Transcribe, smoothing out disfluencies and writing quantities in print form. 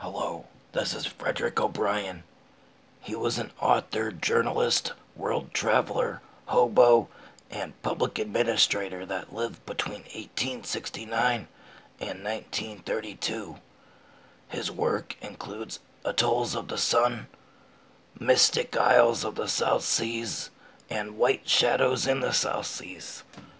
Hello, this is Frederick O'Brien. He was an author, journalist, world traveler, hobo, and public administrator that lived between 1869 and 1932. His work includes Atolls of the Sun, Mystic Isles of the South Seas, and White Shadows in the South Seas.